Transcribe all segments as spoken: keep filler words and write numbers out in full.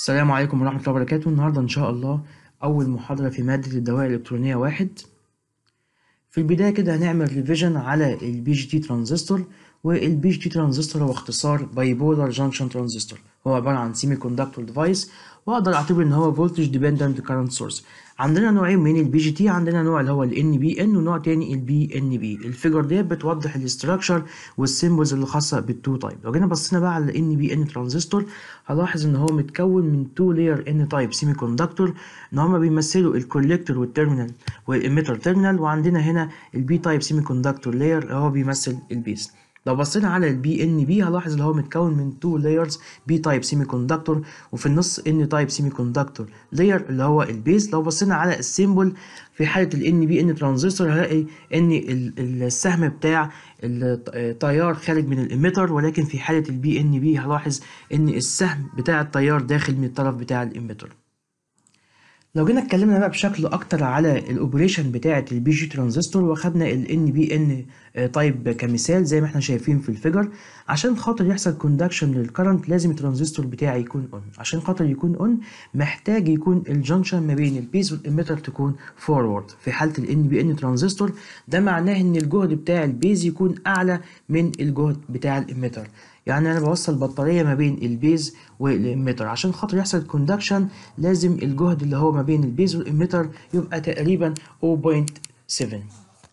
السلام عليكم ورحمة الله وبركاته. النهاردة إن شاء الله أول محاضرة في مادة الدوائر الإلكترونية واحد. في البداية كده هنعمل ريفيجن على البي جي تي ترانزستور، والبي جي تي ترانزستور هو اختصار بايبولار جانكشن ترانزستور. هو عبارة عن سيمي كوندكتور ديفايس، وأقدر أعتبر إن هو فولتج ديبندنت كارنت سورس. عندنا نوعين من البي جي تي، عندنا نوع اللي هو ال إن بي إن ونوع تاني ال بي إن بي. الفيجر ديت بتوضح الاستراكشر والسيمبلز اللي خاصة بالتو تايب. لو جينا بصينا بقى على ال إن بي إن ترانزستور هلاحظ إن هو متكون من تو لاير إن تايب سيمي كوندكتور، إن هما بيمثلوا الكوليكتور والتيرمينال والإميتر تيرمينال، وعندنا هنا البي تايب سيمي كوندكتور لاير اللي هو بيمثل البيز. لو بصينا على البي ان بي هلاحظ ان هو متكون من تو لايرز، بي تايب سيمي كوندكتور وفي النص ان تايب سيمي كوندكتور لاير اللي هو البيز. لو بصينا على السيمبل في حاله الان بي ان ترانزستور هلاقي ان السهم بتاع التيار خارج من الاميتر، ولكن في حاله البي ان بي هلاحظ ان السهم بتاع التيار داخل من الطرف بتاع الاميتر. لو جينا اتكلمنا بقى بشكل اكتر على الاوبريشن بتاعه البي جي ترانزستور واخدنا ال إن بي إن تايب كمثال زي ما احنا شايفين في الفيجر، عشان خاطر يحصل كوندكشن للكرنت لازم الترانزستور بتاعي يكون اون. عشان خاطر يكون اون محتاج يكون الجنكشن ما بين البيز والاميتر تكون فورورد. في حاله ال إن بي إن ترانزستور ده معناه ان الجهد بتاع البيز يكون اعلى من الجهد بتاع الاميتر. يعني انا بوصل بطاريه ما بين البيز والاميتر، عشان خاطر يحصل كوندكشن لازم الجهد اللي هو ما بين البيز والاميتر يبقى تقريبا صفر فاصلة سبعة.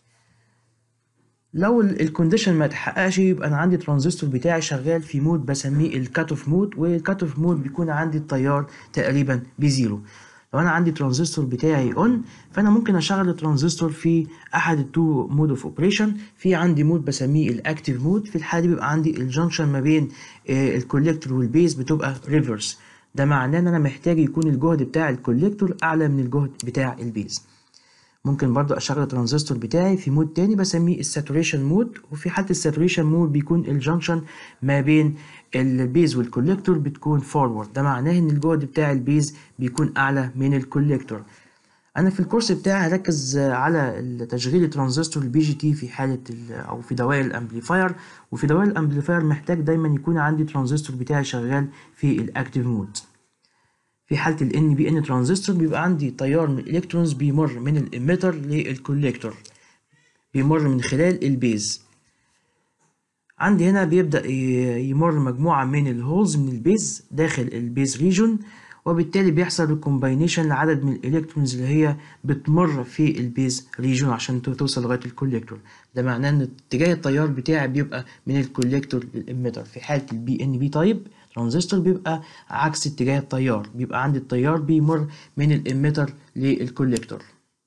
لو الكونديشن ما اتحققش يبقى انا عندي ترانزستور بتاعي شغال في مود بسميه الكات اوف مود، والكات اوف مود بيكون عندي التيار تقريبا بزيرو. لو انا عندي ترانزستور بتاعي اون فانا ممكن اشغل الترانزستور في احد التو مود اوف اوبريشن. في عندي مود بسميه الاكتيف مود، في الحاله دي بيبقى عندي الجنكشن ما بين الكوليكتور والبيز بتبقى ريفرس. ده معناه ان انا محتاج يكون الجهد بتاع الكوليكتور اعلى من الجهد بتاع البيز. ممكن برضو اشغل الترانزستور بتاعي في مود تاني بسميه الساتوريشن مود، وفي حالة الساتوريشن مود بيكون الجنكشن ما بين البيز والكوليكتور بتكون فورورد. ده معناه ان الجهد بتاع البيز بيكون اعلى من الكوليكتور. انا في الكورس بتاعي هركز على تشغيل الترانزستور البي جي تي في حالة او في دوائر الامبليفاير، وفي دوائر الامبليفاير محتاج دايما يكون عندي ترانزستور بتاعي شغال في الاكتيف مود. في حالة ال إن بي إن ترانزستور بيبقى عندي تيار من الإلكترونز بيمر من الإميتر للكوليكتور، بيمر من خلال البيز. عندي هنا بيبدأ يمر مجموعة من الهولز من البيز داخل البيز ريجون، وبالتالي بيحصل الكومباينيشن لعدد من الإلكترونز اللي هي بتمر في البيز ريجون عشان توصل لغاية الكوليكتور. ده معناه إن اتجاه التيار بتاعي بيبقى من الكوليكتور للإميتر. في حالة البي إن بي تايب ترانزستور بيبقى عكس اتجاه التيار، بيبقى عندي التيار بيمر من الاميتر للكوليكتور.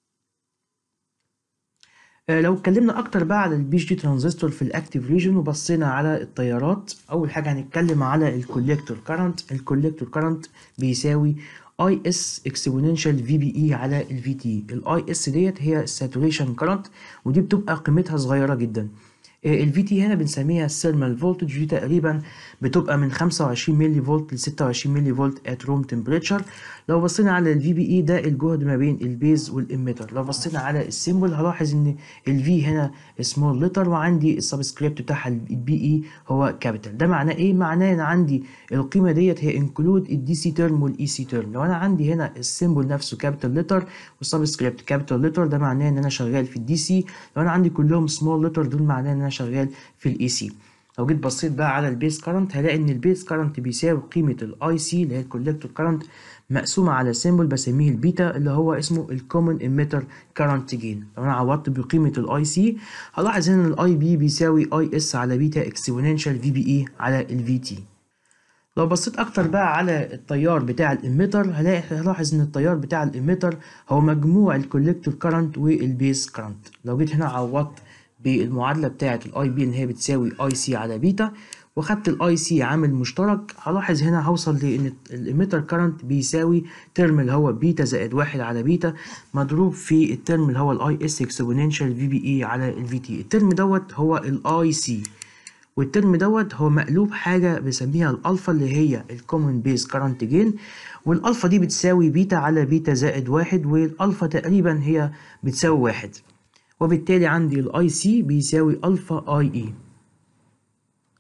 آه لو اتكلمنا اكتر بقى على البي جي ترانزستور في الاكتيف ريجن وبصينا على التيارات، اول حاجه هنتكلم على الكوليكتور كارنت. الكوليكتور كارنت بيساوي اي اس اكسبوننشال في بي اي على الفي تي. الاي اس ديت هي الساتوريشن كارنت، ودي بتبقى قيمتها صغيره جدا. الفي تي هنا بنسميها الثيرمال فولتج، دي تقريبا بتبقى من خمسة وعشرين ملي فولت ل ستة وعشرين ملي فولت ات روم تمبريتشر. لو بصينا على الفي بي اي ده الجهد ما بين البيز والاميتر. لو بصينا على السيمبل هلاحظ ان الفي هنا سمول لتر، وعندي السبسكريبت بتاعها البي اي هو كابيتال. ده معناه ايه؟ معناه ان عندي القيمه ديت هي انكلود الدي سي تيرم والاي سي تيرم. لو انا عندي هنا السيمبل نفسه كابيتال لتر والسبسكريبت كابيتال لتر ده معناه ان انا شغال في الدي سي. لو انا عندي كلهم سمول لتر دول معناه ان انا شغال في الاي سي. لو جيت بصيت بقى على البيز كارنت هلاقي ان البيز كارنت بيساوي قيمه الاي سي اللي هي الكوليكتور كارنت مقسومه على سيمبل بسميه البيتا اللي هو اسمه الكومن اميتر كارنت جين. لو انا عوضت بقيمه الاي سي هلاحظ ان الاي بي بيساوي اي اس على بيتا اكسبوننشال في بي اي على الفي تي. لو بصيت اكتر بقى على التيار بتاع الاميتر هلاقي هلاحظ ان التيار بتاع الاميتر هو مجموع الكوليكتور كارنت والبيز كارنت. لو جيت هنا عوضت بالمعادله بتاعه الاي بي اللي هي بتساوي اي سي على بيتا وخدت الاي سي عامل مشترك، هلاحظ هنا هوصل لان الاميتر كارنت بيساوي ترم اللي هو بيتا زائد واحد على بيتا مضروب في الترم اللي هو الاي اس اكسبوننشال في بي اي على الفي تي. الترم دوت هو الاي سي، والترم دوت هو مقلوب حاجه بسميها الالفا اللي هي الكومن بيز كارنت جين، والالفا دي بتساوي بيتا على بيتا زائد واحد، والالفا تقريبا هي بتساوي واحد، وبالتالي عندي الاي سي بيساوي الفا اي اي.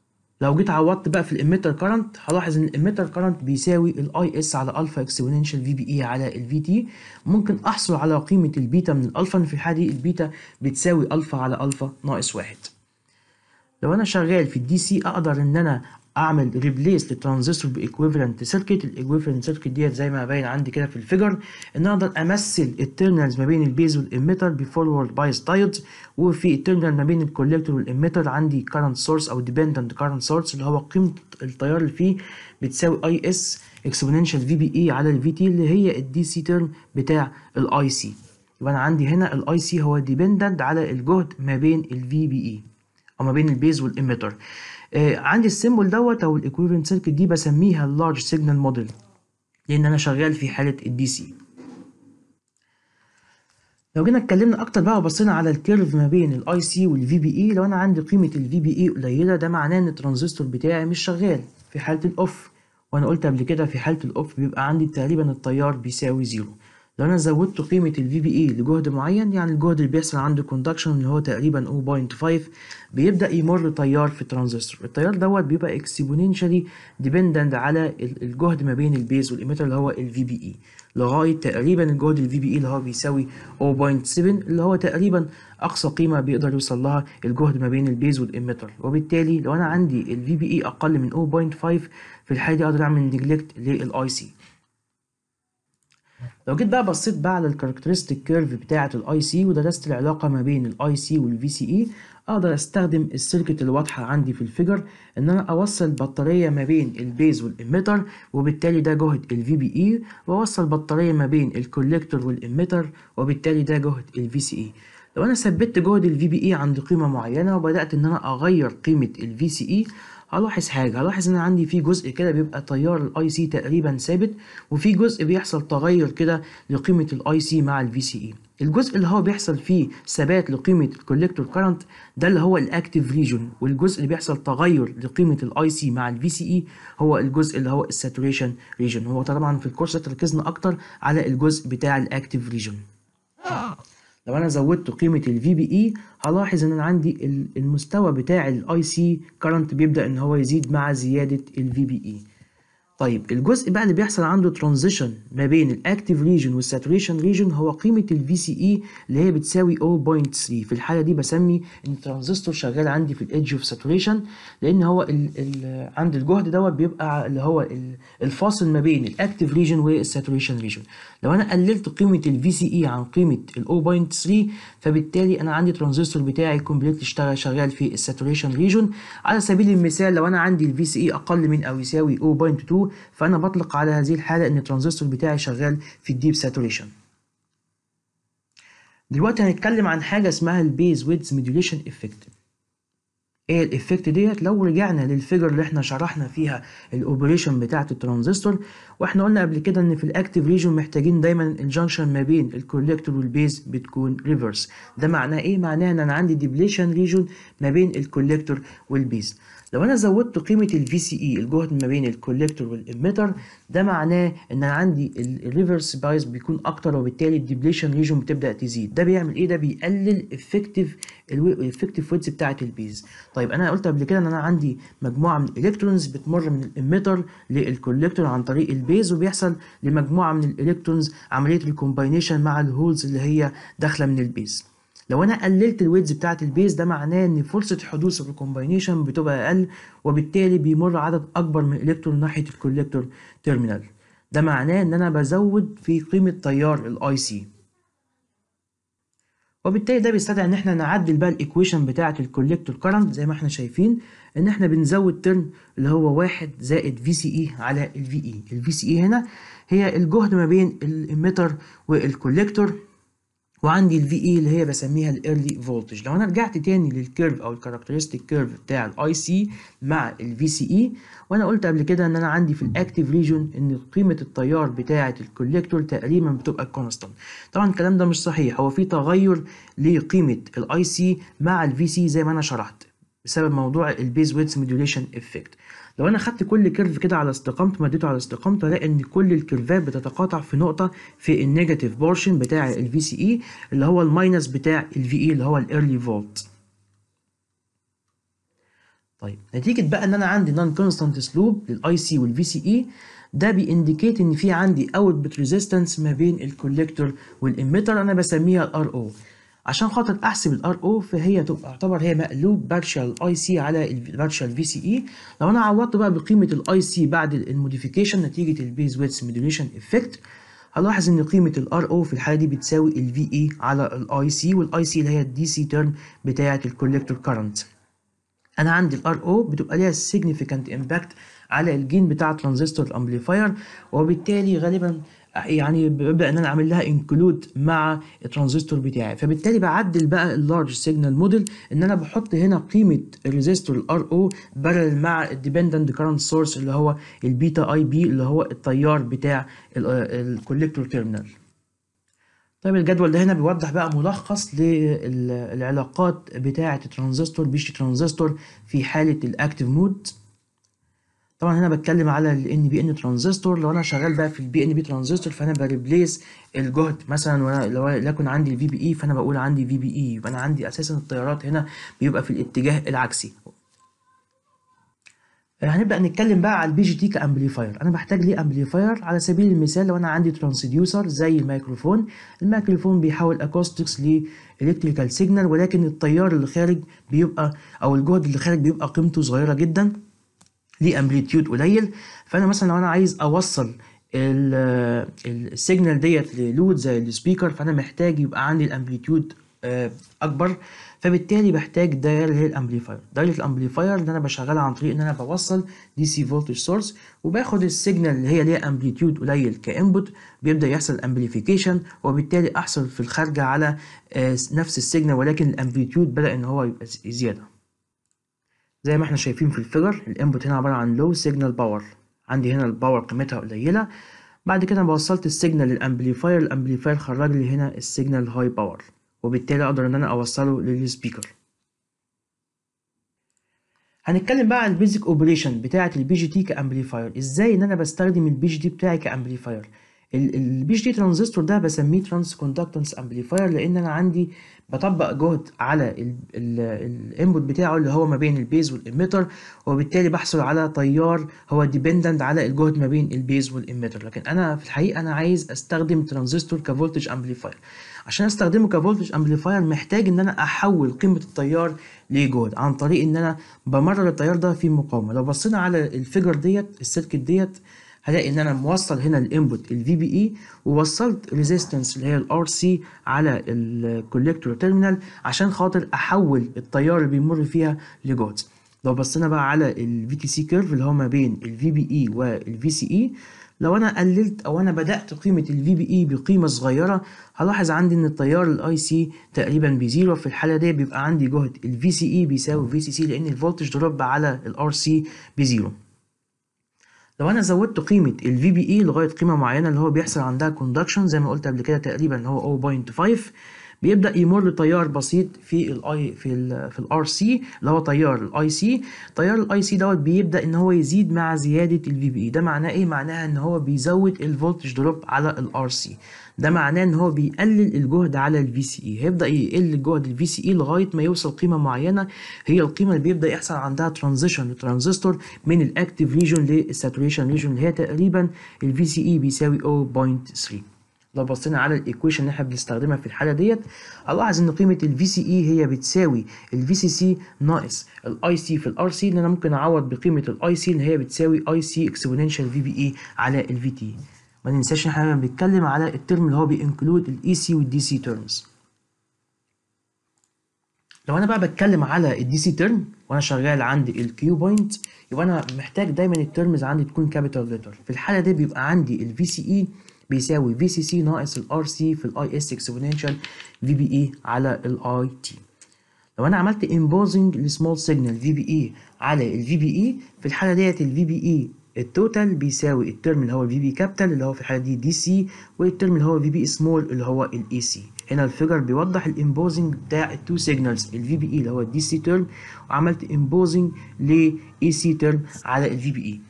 لو جيت عوضت بقى في الاميتر كارنت هلاحظ ان الاميتر كارنت بيساوي الاي اس على الفا اكسبوننشال في بي اي على الفي تي. ممكن احصل على قيمه البيتا من الالفا، ان في الحاله دي البيتا بتساوي الفا على الفا ناقص واحد. لو انا شغال في الدي سي اقدر ان انا اعمل ريبليس للترانزستور بايكويفالنت سيركت. الايكويفالنت سيركت ديت زي ما باين عندي كده في الفيجر، ان اقدر امثل التيرمينالز ما بين البيز والاميتر بفورورد بايس دايودز، وفي التيرمينال ما بين الكوليكتور والاميتر عندي كارنت سورس او ديبندنت كارنت سورس اللي هو قيمه التيار اللي فيه بتساوي اي اس اكسبوننشال في بي اي على الفي تي اللي هي الدي سي تيرم بتاع الاي سي. يبقى انا عندي هنا الاي سي هو ديبندنت على الجهد ما بين الفي بي اي او ما بين البيز والاميتر. آه عندي السيمبل دوت او الايكويفالنت سيركت دي بسميها اللارج سيجنال موديل لان انا شغال في حاله الدي سي. لو جينا اتكلمنا اكتر بقى وبصينا على الكيرف ما بين الاي سي والفي بي اي، لو انا عندي قيمه الفي بي اي قليله ده معناه ان الترانزستور بتاعي مش شغال في حاله الاوف. وانا قلت قبل كده في حاله الاوف بيبقى عندي تقريبا التيار بيساوي زيرو. لو انا زودت قيمه الفي بي اي لجهد معين، يعني الجهد اللي بيحصل عنده كوندكشن اللي هو تقريبا صفر فاصلة خمسة، بيبدا يمر تيار في الترانزستور. التيار دوت بيبقى اكسبوننشالي ديبندنت على الجهد ما بين البيز والاميتر اللي هو الفي بي اي، لغايه تقريبا الجهد الفي بي اي اللي هو بيساوي صفر فاصلة سبعة اللي هو تقريبا اقصى قيمه بيقدر يوصل لها الجهد ما بين البيز والاميتر. وبالتالي لو انا عندي الفي بي اي اقل من صفر فاصلة خمسة في الحاله دي اقدر اعمل نيجلكت للاي سي. لو جيت بقى بصيت بقى على الكاركترستيك كيرف بتاعه الاي سي ودرست العلاقه ما بين الاي سي والفي سي اي، اقدر استخدم السيركت اللي واضحه عندي في الفيجر ان انا اوصل بطاريه ما بين البيز والاميتر، وبالتالي ده جهد الفي بي اي، واوصل بطاريه ما بين الكوليكتور والاميتر وبالتالي ده جهد الفي سي اي. لو انا ثبت جهد الفي بي اي عند قيمه معينه وبدات ان انا اغير قيمه الفي سي اي، هلاحظ حاجه، هلاحظ ان عندي في جزء كده بيبقى تيار الاي سي تقريبا ثابت، وفي جزء بيحصل تغير كده لقيمه الاي سي مع الفي سي اي. الجزء اللي هو بيحصل فيه ثبات لقيمه الكوليكتور كارنت ده اللي هو الاكتيف ريجون، والجزء اللي بيحصل تغير لقيمه الاي سي مع الفي سي اي هو الجزء اللي هو الساتوريشن ريجون. هو طبعا في الكورس ركزنا اكتر على الجزء بتاع الاكتيف ريجون. لو انا زودت قيمه الفي بي اي هلاحظ ان انا عندي المستوى بتاع الاي سي كارنت بيبدا ان هو يزيد مع زياده الفي بي اي. طيب الجزء بقى اللي بيحصل عنده ترانزيشن ما بين الاكتيف ريجن والساتوريشن ريجن هو قيمه الفي سي اي اللي هي بتساوي صفر فاصلة ثلاثة. في الحاله دي بسمي ان الترانزستور شغال عندي في الايدج اوف ساتوريشن، لان هو ال ال عند الجهد دوت بيبقى اللي هو الفاصل ما بين الاكتيف ريجن والساتوريشن ريجن. لو انا قللت قيمه الفي سي اي عن قيمه ال صفر فاصلة ثلاثة فبالتالي انا عندي ترانزستور بتاعي كومبليت اشتغل شغال في الساتوريشن ريجن. على سبيل المثال لو انا عندي الفي سي اي اقل من او يساوي صفر فاصلة اتنين فانا بطلق على هذه الحاله ان الترانزستور بتاعي شغال في الديب ساتوريشن. دلوقتي هنتكلم عن حاجه اسمها البيز ويدز موديوليشن افكت. ايه الافكت ديت؟ لو رجعنا للفيجر اللي احنا شرحنا فيها الاوبريشن بتاعه الترانزستور، واحنا قلنا قبل كده ان في الاكتيف ريجن محتاجين دايما الجنكشن ما بين الكوليكتور والبيز بتكون ريفرس. ده معناه ايه؟ معناه ان انا عندي ديبليشن ريجن ما بين الكوليكتور والبيز. لو انا زودت قيمه الفي سي اي الجهد ما بين الكوليكتور والاميتر، ده معناه ان انا عندي الريفرس بايس بيكون اكتر وبالتالي الديبليشن ريجن بتبدا تزيد. ده بيعمل ايه؟ ده بيقلل افكتيف الافكتيف ويدز بتاعه البيز. طيب انا قلت قبل كده ان انا عندي مجموعه من الالكترونز بتمر من الاميتر للكوليكتور عن طريق البيز، وبيحصل لمجموعه من الالكترونز عمليه ريكومباينيشن مع الهولز اللي هي داخله من البيز. لو انا قللت الويدز بتاعه البيز ده معناه ان فرصه حدوث الريكومباينيشن بتبقى اقل، وبالتالي بيمر عدد اكبر من الالكترون ناحيه الكوليكتور تيرمينال. ده معناه ان انا بزود في قيمه تيار الاي سي، وبالتالي ده بيستدعي ان احنا نعدل بقى الايكويشن بتاعه الكوليكتور كارنت زي ما احنا شايفين ان احنا بنزود ترم اللي هو واحد زائد في سي اي على الفي اي. الفي سي اي هنا هي الجهد ما بين الاميتر والكوليكتور، وعندي الفي اي اللي هي بسميها الايرلي فولتج. لو انا رجعت تاني للكيرف او الكاركترستيك كيرف بتاع الاي سي مع الفي سي اي، وانا قلت قبل كده ان انا عندي في الاكتيف ريجون ان قيمه التيار بتاعه الكوليكتور تقريبا بتبقى كونستانت. طبعا الكلام ده مش صحيح، هو في تغير لقيمه الاي سي مع الفي سي زي ما انا شرحت بسبب موضوع البيز ويدز موديوليشن افكت. لو انا خدت كل كيرف كده على استقامته مديته على استقامته هلاقي ان كل الكيرفات بتتقاطع في نقطه في النيجاتيف بورشن بتاع الفي سي اي اللي هو الماينس بتاع الفي اي اللي هو الايرلي فولت. طيب نتيجه بقى ان انا عندي نون كونستانت سلوب للاي سي والفي سي اي، ده بيindicate ان في عندي اوتبوت ريزيستنس ما بين الكوليكتور والاميتر، انا بسميها الار او. عشان خاطر احسب الار او فهي تبقى تعتبر هي مقلوب بارشال اي سي على البارشال في سي اي. لو انا عوضت بقى بقيمه الاي سي بعد الموديفيكيشن نتيجه البيز ويدث موديوليشن افكت، هلاحظ ان قيمه الار او في الحاله دي بتساوي الفي اي على الاي سي، والاي سي اللي هي الدي سي تيرم بتاعه الكوليكتور كارنت. انا عندي الار او بتبقى ليها significant impact على الجين بتاع الترانزستور امبليفاير، وبالتالي غالبا يعني ببدا ان انا اعمل لها انكلود مع الترانزستور بتاعي. فبالتالي بعدل بقى اللارج سيجنال موديل ان انا بحط هنا قيمه الريزيستور الار او بارل مع الديبندنت كارنت سورس اللي هو البيتا اي بي اللي هو التيار بتاع الكوليكتور تيرمينال. طيب الجدول ده هنا بيوضح بقى ملخص للعلاقات بتاعة الترانزستور بيش ترانزستور في حالة الاكتيف مود. طبعا هنا بتكلم على ال ان بي ان ترانزستور. لو انا شغال بقى في البي ان بي ترانزستور فانا بريبليس الجهد، مثلا وانا لو لكن عندي الفي بي اي فانا بقول عندي في بي اي، يبقى انا عندي اساسا التيارات هنا بيبقى في الاتجاه العكسي. هنبدأ نتكلم بقى على البي جي تي كامبليفاير. انا بحتاج ليه امبليفاير؟ على سبيل المثال لو انا عندي ترانسديوسر زي الميكروفون، الميكروفون بيحول اكوستكس لالكتريكال سيجنال، ولكن التيار اللي خارج بيبقى او الجهد اللي خارج بيبقى قيمته صغيره جدا، ليه امبليتيود قليل. فانا مثلا لو انا عايز اوصل السيجنال ديت للود زي السبيكر، فانا محتاج يبقى عندي الامبليتيود اكبر، فبالتالي بحتاج دايره اللي هي الامبليفاير. دايره الامبليفاير اللي انا بشغلها عن طريق ان انا بوصل دي سي فولتج سورس، وباخد السيجنال اللي هي ليها امبليتيود قليل كانبوت، بيبدا يحصل امبليفيكيشن، وبالتالي احصل في الخارجه على نفس السيجنال ولكن الامبليتيود بدا ان هو يبقى زياده. زي ما احنا شايفين في الفيجر، الانبوت هنا عباره عن لو سيجنال باور، عندي هنا الباور قيمتها قليله. بعد كده وصلت السيجنال للامبليفاير، الامبليفاير خرج لي هنا السيجنال هاي باور، وبالتالي اقدر ان انا اوصله للسبيكر. هنتكلم بقى عن البيزك اوبريشن بتاعه البي جي تي كامبليفاير، ازاي ان انا بستخدم البي جي تي بتاعي كامبليفاير. البي جي تي ترانزستور ده بسميه ترانس كوندكتنس امبليفاير، لان انا عندي بطبق جهد على الانبوت بتاعه اللي هو ما بين البيز والاميتر، وبالتالي بحصل على تيار هو ديبندنت على الجهد ما بين البيز والاميتر. لكن انا في الحقيقه انا عايز استخدم ترانزستور كفولتج امبليفاير. عشان استخدمه كفولتج امبليفاير محتاج ان انا احول قيمه التيار لجهد عن طريق ان انا بمرر التيار ده في مقاومه. لو بصينا على الفيجر ديت السيركت ديت هلاقي ان انا موصل هنا الانبوت الفي بي اي، ووصلت ريزيستنس اللي هي الار سي على الكوليكتور تيرمينال عشان خاطر احول التيار اللي بيمر فيها لجهد. لو بصينا بقى على الفي تي سي كيرف اللي هو ما بين الفي بي اي والفي سي اي، لو انا قللت او انا بدات قيمه الفي بي اي بقيمه صغيره هلاحظ عندي ان التيار الاي سي تقريبا بزيرو. في الحاله دي بيبقى عندي جهد الفي سي اي بيساوي في سي سي لان الفولتج دروب على الار سي بزيرو. لو انا زودت قيمه الفي بي اي لغايه قيمه معينه اللي هو بيحصل عندها كوندكشن زي ما قلت قبل كده تقريبا هو صفر فاصلة خمسة، بيبدا يمر تيار بسيط في الاي في ال في الار سي اللي هو تيار الاي سي. تيار الاي سي دوت بيبدا ان هو يزيد مع زياده الفي بي اي. ده معناه ايه؟ معناها ان هو بيزود الفولتج دروب على الار سي. ده معناه ان هو بيقلل الجهد على الفي سي اي. هيبدا يقل الجهد الفي سي اي لغايه ما يوصل قيمه معينه، هي القيمه اللي بيبدا يحصل عندها ترانزيشن للترانزستور من الاكتيف ريجون للساتوريشن ريجون اللي هي تقريبا الفي سي اي بيساوي صفر فاصلة ثلاثة. لو بصينا على الايكويشن اللي احنا بنستخدمها في الحاله ديت الاحظ ان قيمه الفي سي اي هي بتساوي الفي سي سي ناقص الاي سي في الار سي، ان انا ممكن اعوض بقيمه الاي سي اللي هي بتساوي اي سي اكسبوننشال في بي اي على الفي تي. ما ننساش ان احنا بنتكلم على الترم اللي هو بينكلود الاي سي والدي سي تيرمز. لو انا بقى بتكلم على الدي سي تيرم وانا شغال عندي الكيو بوينت، يبقى انا محتاج دايما التيرمز عندي تكون كابيتال ليتر. في الحاله دي بيبقى عندي الفي سي اي بيساوي في سي سي ناقص الار سي في الاي اس اكسبوننشال في بي اي على الاي تي. لو انا عملت امبوزنج لسمول سيجنال في بي اي على الفي بي اي، في الحاله ديت الفي بي اي التوتال بيساوي الترم اللي هو الفي بي كابيتال اللي هو في الحاله دي دي سي، والترم اللي هو في بي سمول اللي هو الاي سي. هنا الفيجر بيوضح الامبوزنج بتاع التو سيجنالز الفي بي اي اللي هو الدي سي ترم، وعملت امبوزنج لاي سي ترم على الفي بي اي.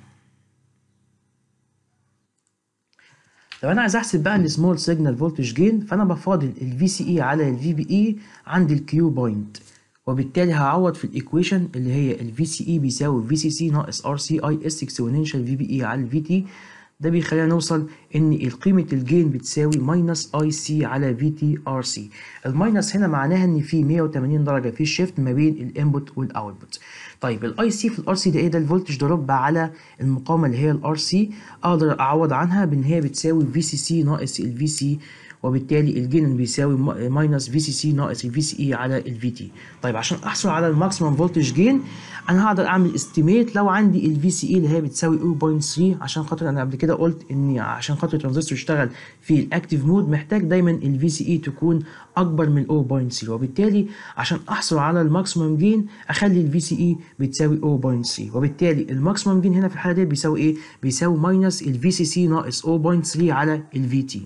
لو انا عايز احسب بقى السمول سيجنال فولتج جين، فانا بفاضل الفي سي اي على الفي بي اي عند الكيو بوينت، وبالتالي هعوض في الايكويشن اللي هي الفي سي اي بيساوي في سي سي ناقص ار سي اي اس اكسبوننشال في بي اي على الفي تي. ده بيخلينا نوصل ان قيمه الجين بتساوي ماينس اي سي على في تي ار سي. الماينس هنا معناها ان في مية وتمانين درجه في الشيفت ما بين الانبوت والاوتبوت. طيب الاي سي في الار سي ده ايه؟ ده الفولتج دروب على المقاومه اللي هي الار سي. اقدر اعوض عنها بان هي بتساوي في سي سي ناقص الفي سي، وبالتالي الجين بيساوي ماينس في سي سي ناقص الفي سي اي على الفي تي. طيب عشان احصل على الماكسيمم فولتج جين انا هقدر اعمل استيميت لو عندي الفي سي اي اللي هي بتساوي صفر فاصلة تلاتة، عشان خاطر انا قبل كده قلت ان عشان خاطر الترانزستور يشتغل في الاكتيف مود محتاج دايما الفي سي اي تكون اكبر من صفر فاصلة تلاتة، وبالتالي عشان احصل على الماكسيمم جين اخلي الفي سي اي بتساوي صفر فاصلة تلاتة، وبالتالي الماكسيمم جين هنا في الحاله دي بيساوي ايه؟ بيساوي ماينس الفي سي سي ناقص صفر فاصلة تلاتة على الفي تي.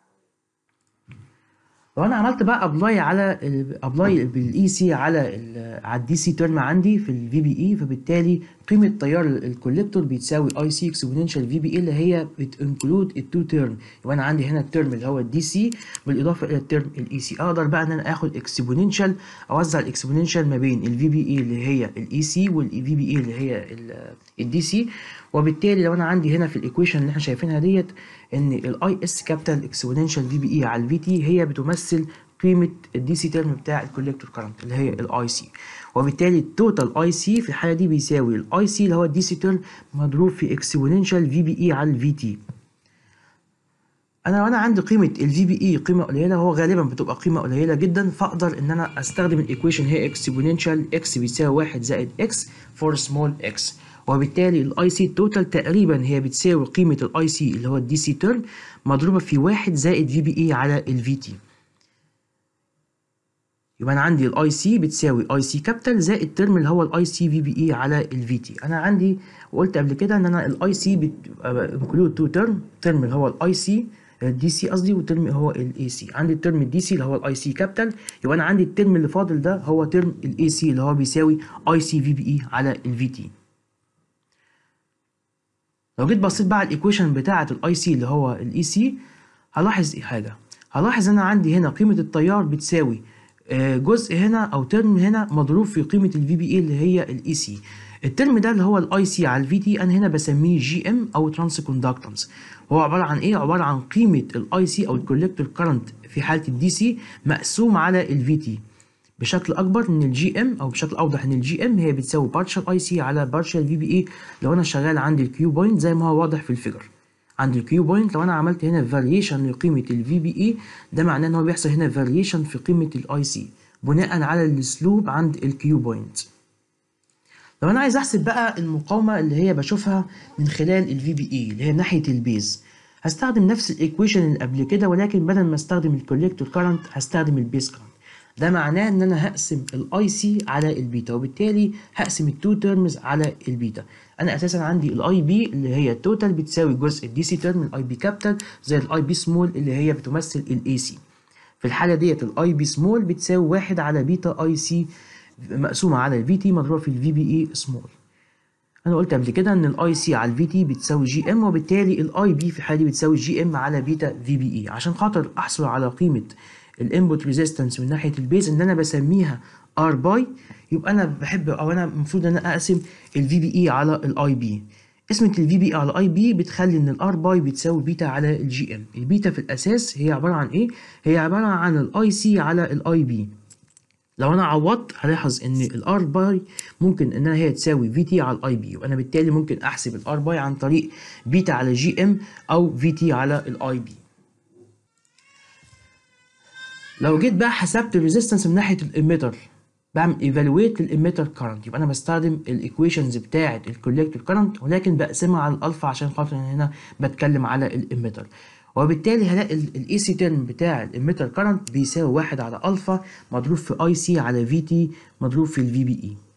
لو انا عملت بقى ابلاي على ابلاي بالاي سي على على الدي سي تيرم عندي في الفي بي اي، فبالتالي قيمه تيار الكوليكتور بتساوي اي سي اكسبوننشال في بي اي اللي هي بتنكلود التو تيرم. يبقى انا عندي هنا التيرم اللي هو الدي سي بالاضافه الى التيرم الاي سي. اقدر بقى ان انا اخد اكسبوننشال اوزع الاكسبوننشال ما بين الفي بي اي اللي هي الاي سي والفي بي اي اللي هي الدي سي، وبالتالي لو انا عندي هنا في الايكويشن اللي احنا شايفينها ديت ان الاي اس كابيتال اكسبوننشال في بي اي على الفي تي هي بتمثل قيمه الدي سي تيرم بتاع الكوليكتور كارنت اللي هي الاي سي، وبالتالي التوتال اي سي في الحاله دي بيساوي الاي سي اللي هو الدي سي تيرم مضروب في اكسبوننشال في بي اي على الفي تي. انا لو انا عندي قيمه الفي بي اي قيمه قليله، هو غالبا بتبقى قيمه قليله جدا، فاقدر ان انا استخدم الايكويشن هي اكسبوننشال اكس بيساوي واحد زائد اكس فور سمول اكس، وبالتالي الاي سي توتال تقريبا هي بتساوي قيمه الاي سي اللي هو الدي سي تيرم مضروبه في واحد زائد في بي اي على الفي تي. يبقى انا عندي الاي سي بتساوي اي سي كابيتال زائد ترم اللي هو الاي سي في بي اي على الفي تي. انا عندي وقلت قبل كده ان انا الاي سي بتبقى انكلود تو ترم، ترم اللي هو الاي سي الدي سي قصدي، والترم هو الاي سي. عندي الترم الدي سي اللي هو الاي سي كابيتال، يبقى انا عندي الترم اللي فاضل ده هو ترم الاي سي اللي هو بيساوي اي سي في بي اي على الفي تي. لو جيت بصيت بقى على الايكويشن بتاعه الاي سي اللي هو الاي سي هلاحظ ايه حاجه، هلاحظ ان انا عندي هنا قيمه التيار بتساوي جزء هنا او ترم هنا مضروب في قيمه الفي بي اي اللي هي الاي سي. الترم ده اللي هو الاي سي على الفي تي انا هنا بسميه جي ام او ترانس كوندكتنس. هو عباره عن ايه؟ عباره عن قيمه الاي سي او الكوليكتور كارنت في حاله الدي سي مقسوم على الفي تي بشكل اكبر من الجي ام، او بشكل اوضح ان الجي ام هي بتساوي بارشال اي سي على بارشال في بي اي. لو انا شغال عندي الكيو بوينت زي ما هو واضح في الفيجر، عند الكيو بوينت لو انا عملت هنا فاريشن لقيمه الفي بي اي ده معناه ان هو بيحصل هنا فاريشن في قيمه الاي سي بناء على السلوب عند الكيو بوينت. لو انا عايز احسب بقى المقاومه اللي هي بشوفها من خلال الفي بي اي اللي هي ناحيه البيز، هستخدم نفس الايكويشن اللي قبل كده، ولكن بدل ما استخدم الكوليكتور كارنت هستخدم البيز كارنت. ده معناه ان انا هقسم الاي سي على البيتا، وبالتالي هقسم التو تيرمز على البيتا. انا اساسا عندي الاي بي اللي هي التوتال بتساوي جزء الدي سي تيرم الاي بي كابيتال زي الاي بي سمول اللي هي بتمثل الاي سي. في الحاله ديت الاي بي سمول بتساوي واحد على بيتا اي سي مقسومه على الفي تي مضروبه في الفي بي اي سمول. انا قلت قبل كده ان الاي سي على الفي تي بتساوي جي ام، وبالتالي الاي بي في الحاله دي بتساوي جي ام على بيتا في بي اي. عشان خاطر احصل على قيمه الانبوت ريزيستنس من ناحيه البيز ان انا بسميها ار باي، يبقى انا بحب او انا المفروض ان انا اقسم الفي بي اي على الاي بي. قسمه الفي بي على اي بي بتخلي ان الار باي بتساوي بيتا على الجي ام. البيتا في الاساس هي عباره عن ايه؟ هي عباره عن الاي سي على الاي بي. لو انا عوضت هلاحظ ان الار باي ممكن انها هي تساوي في تي على الاي بي، وانا بالتالي ممكن احسب الار باي عن طريق بيتا على جي ام او في تي على الاي بي. لو جيت بقى حسبت الريزيستنس من ناحيه الاميتر، بعمل ايفالويت للاميتر كارنت، يبقى انا بستخدم الايكويشنز بتاعه الكوليكتور كارنت ولكن بقسمها على الالفا عشان خاطر هنا بتكلم على الاميتر، وبالتالي هلاقي الاي سي تيرم بتاع الاميتر كارنت بيساوي واحد على الفا مضروب في اي سي على في تي مضروب في الفي بي اي.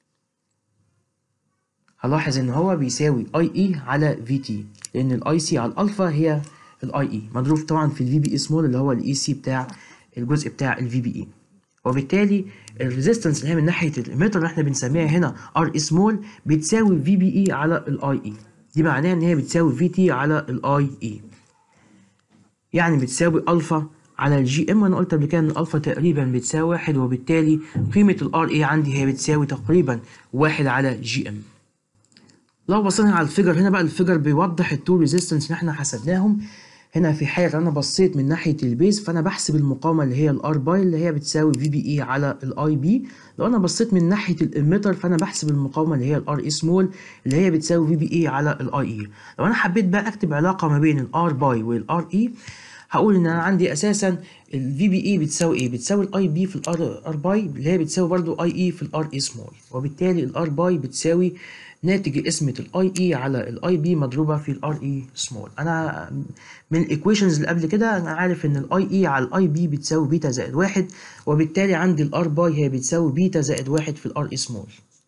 هلاحظ ان هو بيساوي اي اي على في تي لان الاي سي على الالفا هي الاي اي مضروب طبعا في الفي بي اي سمول اللي هو الاي سي بتاع الجزء بتاع الفي بي اي. وبالتالي الريزيستنس اللي هي من ناحيه الاميتر اللي احنا بنسميها هنا ار اي سمول بتساوي في بي اي على الاي اي. دي معناها ان هي بتساوي في تي على الاي اي، يعني بتساوي الفا على الجي ام، وانا قلت قبل كده ان الالفا تقريبا بتساوي واحد، وبالتالي قيمة الار اي عندي هي بتساوي تقريبا واحد على جي ام. لو بصينا على الفيجر هنا بقى، الفيجر بيوضح التو ريزيستنس اللي احنا حسبناهم. هنا في حالة انا بصيت من ناحية البيز، فانا بحسب المقاومة اللي هي الار باي اللي هي بتساوي في بي اي على الاي بي. لو انا بصيت من ناحية الاميتر، فانا بحسب المقاومة اللي هي الار اي سمول اللي هي بتساوي في بي اي على الاي اي. لو انا حبيت بقى اكتب علاقة ما بين الار باي والار اي، هقول ان انا عندي اساسا الفي بي اي بتساوي ايه؟ بتساوي الاي بي في الار ار باي اللي هي بتساوي برضو اي اي في الار اي سمول، وبالتالي الار باي بتساوي ناتج قسمة الاي اي على الاي بي مضروبة في الار اي سمول. انا من الايكويشنز اللي قبل كده انا عارف ان الاي اي على الاي بي بتساوي بيتا زائد واحد، وبالتالي عندي الار باي هي بتساوي بيتا زائد واحد في الار اي سمول.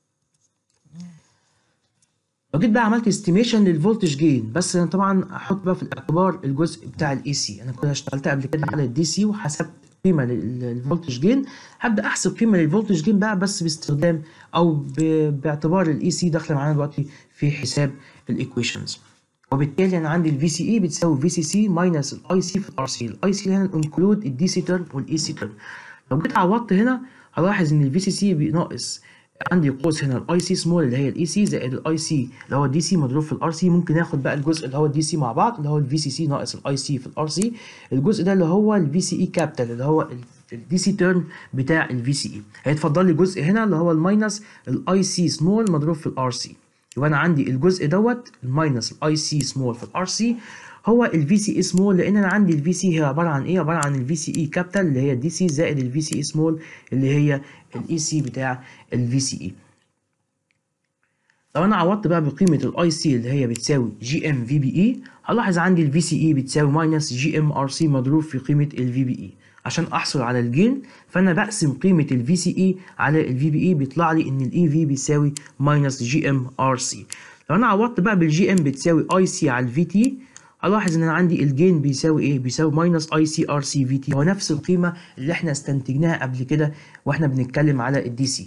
لو جيت بقى عملت استيميشن للفولتج جين، بس انا طبعا احط بقى في الاعتبار الجزء بتاع الاي سي. انا كنت اشتغلت قبل كده على الدي سي وحسبت قيمه للفولتج جين، هبدا احسب قيمه للفولتج جين بقى بس باستخدام او باعتبار الاي سي داخله معانا دلوقتي في حساب الايكويشنز. وبالتالي انا عندي الفي سي اي بتساوي في سي سي ماينس الاي سي في الار سي. الاي سي هنا انكلود الدي سي تيرم والاي سي تيرم. لو جيت عوضت هنا هلاحظ ان الفي سي سي ناقص عندي قوس هنا الاي سي سمول اللي هي الاي سي زائد الاي سي اللي هو الدي سي مضروب في الار سي. ممكن اخد بقى الجزء اللي هو الدي سي مع بعض اللي هو الفي سي سي ناقص الاي سي في الار سي. الجزء ده اللي هو الفي سي اي كابيتال اللي هو الدي سي تيرم بتاع الفي سي اي. هيتفضل لي جزء هنا اللي هو الماينس الاي سي سمول مضروب في الار سي. يبقى انا عندي الجزء دوت الماينس الاي سي سمول في الار سي هو الفي سي اي سمول، لان انا عندي الفي سي هي عباره عن ايه؟ عباره عن الفي سي اي كابيتال اللي هي الدي سي زائد الفي سي اي سمول اللي هي الاي سي بتاع الفي سي اي. لو انا عوضت بقى بقيمه الاي سي اللي هي بتساوي جي ام في بي اي، هلاحظ عندي الفي سي اي بتساوي ماينس جي ام ار سي مضروب في قيمه الفي بي اي. عشان احصل على الجين فانا بقسم قيمه الفي سي اي على الفي بي اي، بيطلع لي ان الاي في بيساوي ماينس جي ام ار سي. لو انا عوضت بقى بالجي ام بتساوي اي سي على الفي تي، هلاحظ ان انا عندي الجين بيساوي ايه؟ بيساوي ماينس اي سي ار سي في تي، هو نفس القيمه اللي احنا استنتجناها قبل كده واحنا بنتكلم على الدي سي.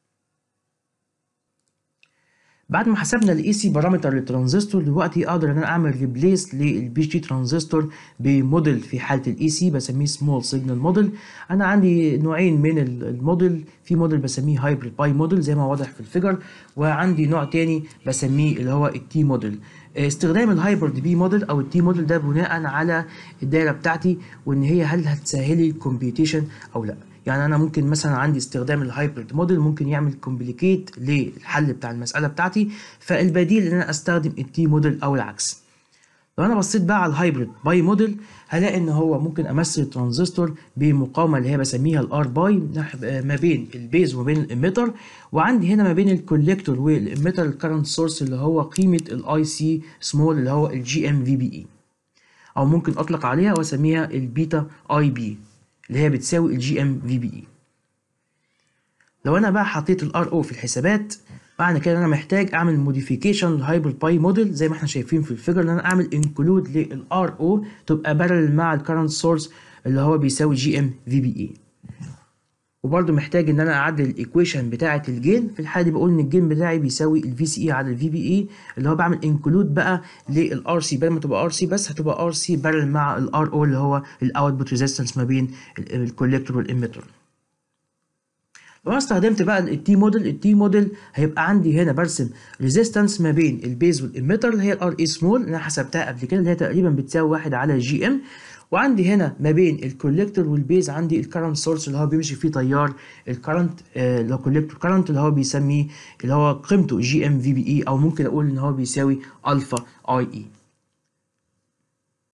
بعد ما حسبنا الاي سي بارامتر للترانزستور، دلوقتي اقدر ان انا اعمل ريبليس للبي جي ترانزستور بموديل في حاله الاي سي بسميه سمول سيجنال موديل. انا عندي نوعين من الموديل، في موديل بسميه هايبريد باي موديل زي ما واضح في الفيجر، وعندي نوع تاني بسميه اللي هو التي موديل. استخدام الهايبريد بي موديل او التي موديل ده بناء على الدايره بتاعتي وان هي هل هتسهلي الكمبيوتيشن او لا. يعني انا ممكن مثلا عندي استخدام الهايبريد موديل ممكن يعمل كومبليكيت للحل بتاع المساله بتاعتي، فالبديل ان انا استخدم التي موديل او العكس. لو انا بصيت بقى على الهايبريد باي موديل هلاقي ان هو ممكن امثل الترانزستور بمقاومه اللي هي بسميها الار باي ما بين البيز وما بين الاميتر، وعندي هنا ما بين الكوليكتور والاميتر الكرنت سورس اللي هو قيمه الاي سي سمول اللي هو الجي ام في بي اي، او ممكن اطلق عليها واسميها البيتا اي بي اللي هي بتساوي الجي ام في بي اي. لو انا بقى حطيت الار او في الحسابات، معنى كده انا محتاج اعمل موديفيكيشن للهايبريد باي موديل زي ما احنا شايفين في الفيجر، ان انا اعمل انكلود للار او تبقى بارل مع الكرنت سورس اللي هو بيساوي جي ام في بي اي. وبرده محتاج ان انا اعدل الايكويشن بتاعه الجين. في الحاله دي بقول ان الجين بتاعي بيساوي الفي سي اي على الفي بي اي، اللي هو بعمل انكلود بقى للار سي، بدل ما تبقى ار سي بس هتبقى ار سي بارل مع الار او اللي هو الاوتبوت ريزيستنس ما بين الكوليكتور والاميتر. لو انا استخدمت بقى التي موديل، التي موديل هيبقى عندي هنا برسم ريزيستنس ما بين البيز والاميتر اللي هي الار اي سمول اللي انا حسبتها قبل كده اللي هي تقريبا بتساوي واحد على جي ام، وعندي هنا ما بين الكوليكتور والبيز عندي الكرنت سورس اللي هو بيمشي فيه تيار الكرنت آه اللي هو كوليكتور كرنت اللي هو بيسميه اللي هو قيمته جي ام في بي اي، او ممكن اقول ان هو بيساوي الفا اي اي.